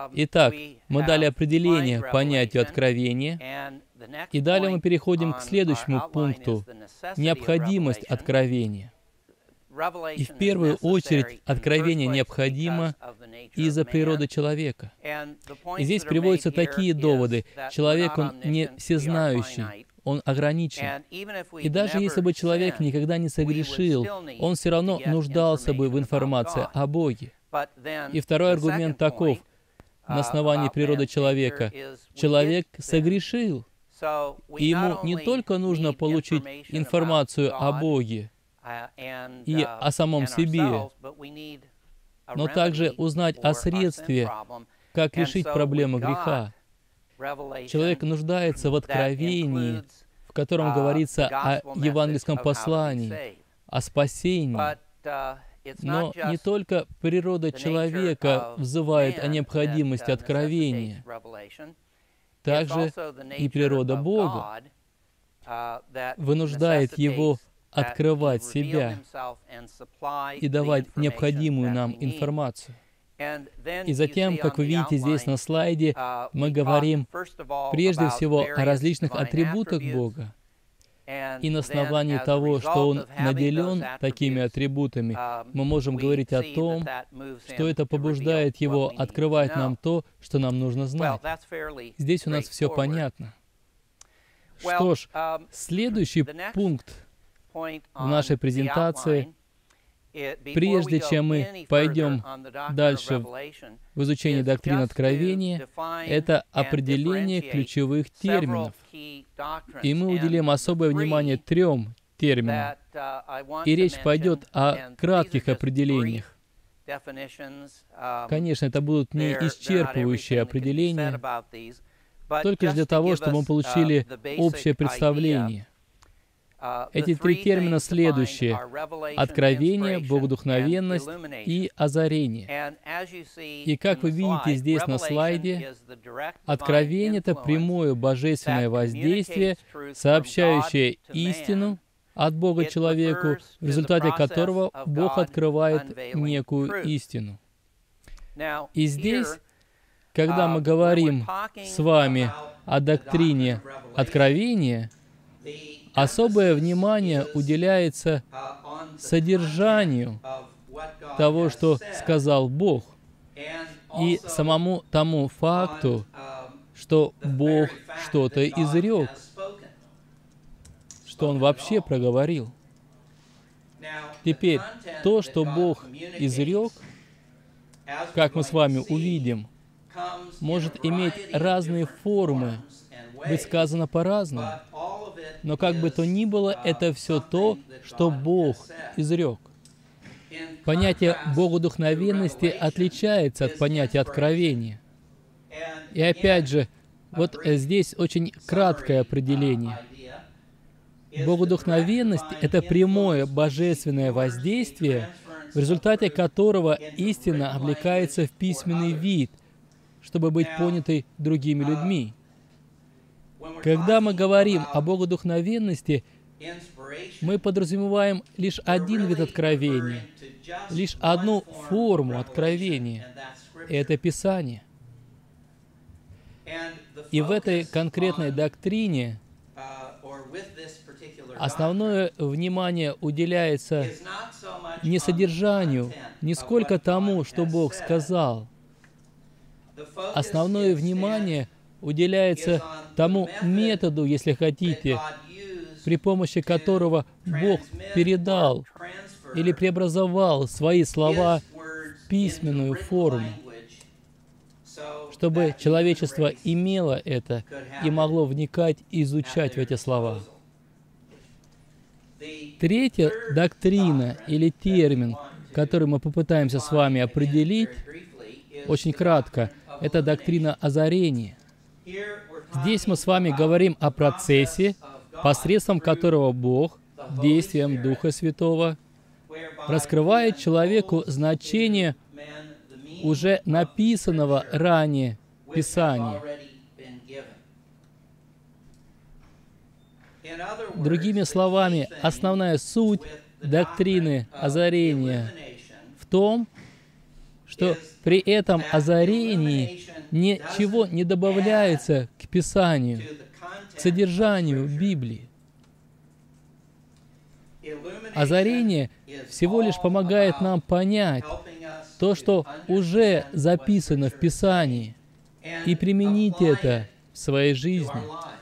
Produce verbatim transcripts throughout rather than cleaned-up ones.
Итак, мы дали определение понятию откровения, и далее мы переходим к следующему пункту — необходимость откровения. И в первую очередь откровение необходимо из-за природы человека. И здесь приводятся такие доводы. Человек, он не всезнающий, он ограничен. И даже если бы человек никогда не согрешил, он все равно нуждался бы в информации о Боге. И второй аргумент таков, на основании природы человека. Человек согрешил, и ему не только нужно получить информацию о Боге и о самом себе, но также узнать о средстве, как решить проблему греха. Человек нуждается в откровении, в котором говорится о евангельском послании, о спасении. Но не только природа человека взывает о необходимости откровения, также и природа Бога вынуждает Его открывать себя и давать необходимую нам информацию. И затем, как вы видите здесь на слайде, мы говорим прежде всего о различных атрибутах Бога. И на основании того, что Он наделен такими атрибутами, мы можем говорить о том, что это побуждает Его открывать нам то, что нам нужно знать. Здесь у нас все понятно. Что ж, следующий пункт в нашей презентации, прежде чем мы пойдем дальше в изучении доктрин откровения, это определение ключевых терминов. И мы уделим особое внимание трем терминам. И речь пойдет о кратких определениях. Конечно, это будут не исчерпывающие определения, только для того, чтобы мы получили общее представление. Эти три термина следующие: откровение, богодухновенность и озарение. И как вы видите здесь на слайде, откровение — это прямое божественное воздействие, сообщающее истину от Бога человеку, в результате которого Бог открывает некую истину. И здесь, когда мы говорим с вами о доктрине откровения, особое внимание уделяется содержанию того, что сказал Бог, и самому тому факту, что Бог что-то изрек, что Он вообще проговорил. Теперь, то, что Бог изрек, как мы с вами увидим, может иметь разные формы, быть сказано по-разному. Но как бы то ни было, это все то, что Бог изрек. Понятие богодухновенности отличается от понятия откровения. И опять же, вот здесь очень краткое определение. Богодухновенность — это прямое божественное воздействие, в результате которого истина облекается в письменный вид, чтобы быть понятой другими людьми. Когда мы говорим о богодухновенности, мы подразумеваем лишь один вид откровения, лишь одну форму откровения, и это Писание. И в этой конкретной доктрине основное внимание уделяется не содержанию, не сколько тому, что Бог сказал. Основное внимание уделяется тому методу, если хотите, при помощи которого Бог передал или преобразовал свои слова в письменную форму, чтобы человечество имело это и могло вникать и изучать в эти слова. Третья доктрина или термин, который мы попытаемся с вами определить, очень кратко, это доктрина озарения. Здесь мы с вами говорим о процессе, посредством которого Бог, действием Духа Святого, раскрывает человеку значение уже написанного ранее Писания. Другими словами, основная суть доктрины озарения в том, что при этом озарении ничего не добавляется к Писанию, к содержанию Библии. Озарение всего лишь помогает нам понять то, что уже записано в Писании, и применить это в своей жизни.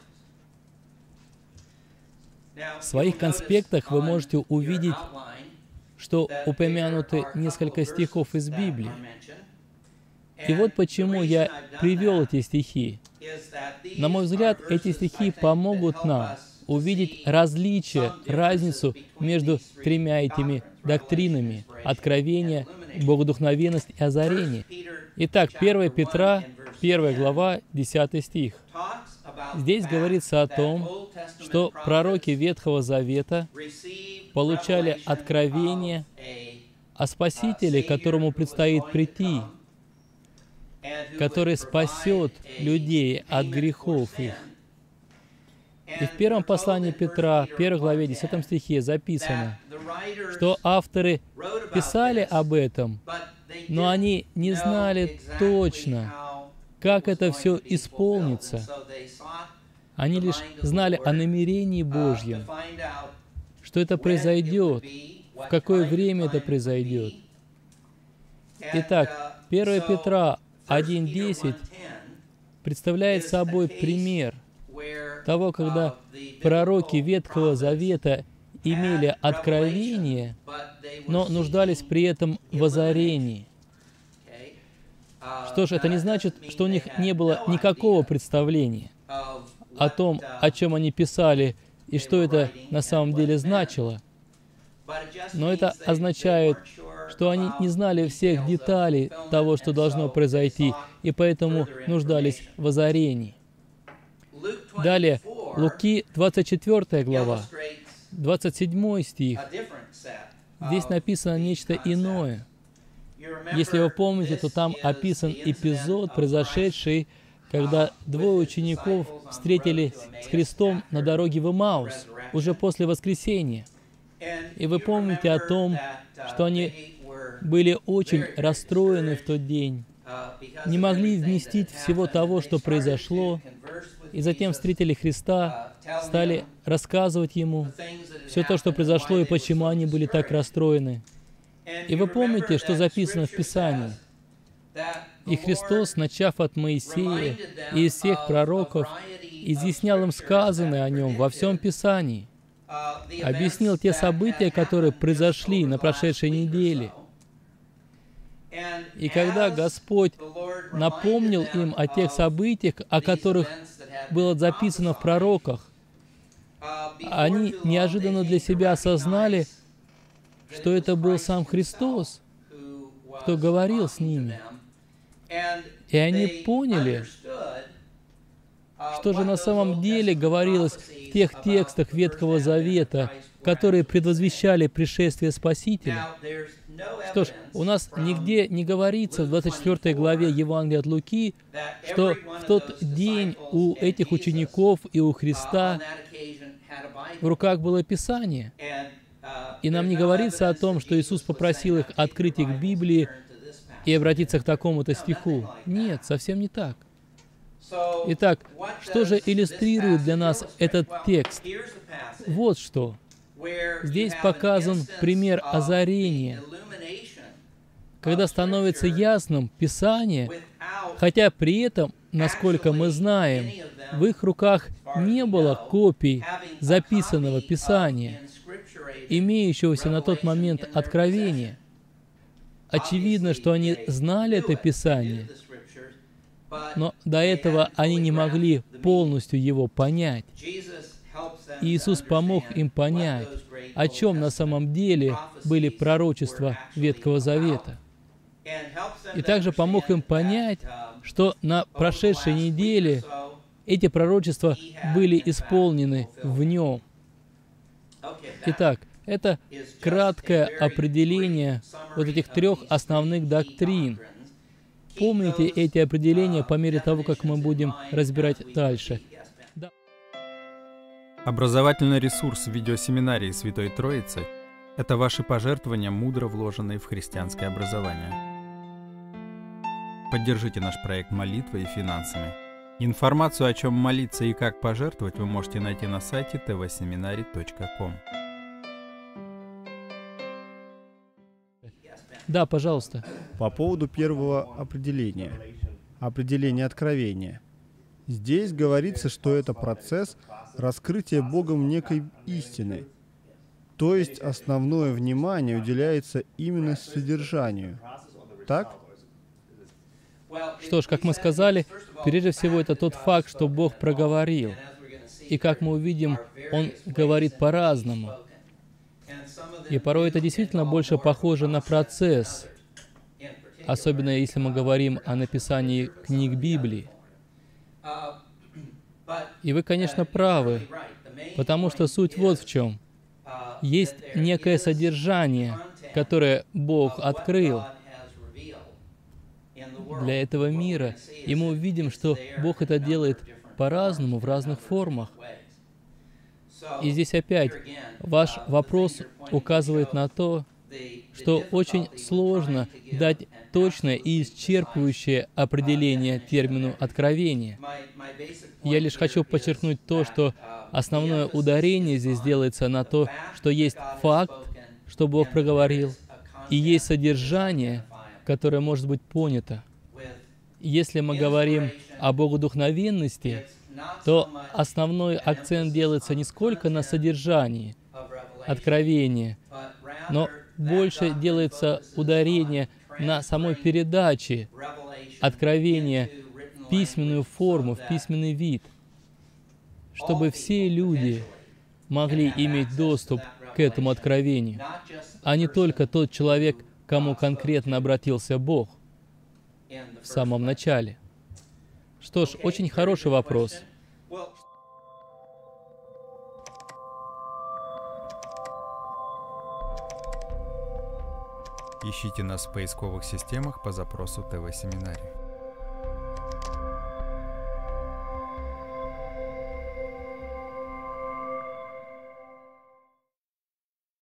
В своих конспектах вы можете увидеть, что упомянуты несколько стихов из Библии. И вот почему я привел эти стихи. На мой взгляд, эти стихи помогут нам увидеть различие, разницу между тремя этими доктринами — откровение, богодухновенность и озарение. Итак, первое Петра, первая глава, десятый стих. Здесь говорится о том, что пророки Ветхого Завета получали откровение о Спасителе, которому предстоит прийти, который спасет людей от грехов их. И в первом послании Петра, первой главе, десятом стихе записано, что авторы писали об этом, но они не знали точно, как это все исполнится. Они лишь знали о намерении Божьем, что это произойдет, в какое время это произойдет. Итак, первое Петра один десять представляет собой пример того, когда пророки Ветхого Завета имели откровение, но нуждались при этом в озарении. Что ж, это не значит, что у них не было никакого представления о том, о чем они писали и что это на самом деле значило. Но это означает, что они не знали всех деталей того, что должно произойти, и поэтому нуждались в озарении. Далее, Луки, двадцать четвёртая глава, двадцать седьмой стих. Здесь написано нечто иное. Если вы помните, то там описан эпизод, произошедший, когда двое учеников встретились с Христом на дороге в Эмаус, уже после воскресения. И вы помните о том, что они были очень расстроены в тот день, не могли вместить всего того, что произошло, и затем встретили Христа, стали рассказывать Ему все то, что произошло, и почему они были так расстроены. И вы помните, что записано в Писании. И Христос, начав от Моисея и из всех пророков, изъяснял им сказанное о Нем во всем Писании, объяснил те события, которые произошли на прошедшей неделе. И когда Господь напомнил им о тех событиях, о которых было записано в пророках, они неожиданно для себя осознали, что это был сам Христос, кто говорил с ними. И они поняли, что же на самом деле говорилось в тех текстах Ветхого Завета, которые предвозвещали пришествие Спасителя. Что ж, у нас нигде не говорится в двадцать четвёртой главе Евангелия от Луки, что в тот день у этих учеников и у Христа в руках было Писание. И нам не говорится о том, что Иисус попросил их открыть их Библии и обратиться к такому-то стиху. Нет, совсем не так. Итак, что же иллюстрирует для нас этот текст? Вот что. Здесь показан пример озарения, когда становится ясным Писание, хотя при этом, насколько мы знаем, в их руках не было копий записанного Писания, имеющегося на тот момент откровения. Очевидно, что они знали это Писание, но до этого они не могли полностью его понять. И Иисус помог им понять, о чем на самом деле были пророчества Ветхого Завета. И также помог им понять, что на прошедшей неделе эти пророчества были исполнены в Нем. Итак, это краткое определение вот этих трех основных доктрин. Помните эти определения по мере того, как мы будем разбирать дальше. Образовательный ресурс видеосеминарии Святой Троицы — это ваши пожертвования, мудро вложенные в христианское образование. Поддержите наш проект молитвой и финансами. Информацию, о чем молиться и как пожертвовать, вы можете найти на сайте тэ вэ семинарий точка ком. Да, пожалуйста. По поводу первого определения. Определение откровения. Здесь говорится, что это процесс раскрытия Богом некой истины. То есть основное внимание уделяется именно содержанию. Так? Что ж, как мы сказали, прежде всего это тот факт, что Бог проговорил. И как мы увидим, Он говорит по-разному. И порой это действительно больше похоже на процесс, особенно если мы говорим о написании книг Библии. И вы, конечно, правы, потому что суть вот в чем. Есть некое содержание, которое Бог открыл для этого мира, и мы увидим, что Бог это делает по-разному, в разных формах. И здесь опять ваш вопрос указывает на то, что очень сложно дать точное и исчерпывающее определение термину «откровение». Я лишь хочу подчеркнуть то, что основное ударение здесь делается на то, что есть факт, что Бог проговорил, и есть содержание, которое может быть понято. Если мы говорим о богодухновенности, то основной акцент делается не сколько на содержании откровения, но больше делается ударение на самой передаче откровения в письменную форму, в письменный вид, чтобы все люди могли иметь доступ к этому откровению, а не только тот человек, к кому конкретно обратился Бог в самом начале. Что ж, очень хороший вопрос. Ищите нас в поисковых системах по запросу тэ вэ Семинарий.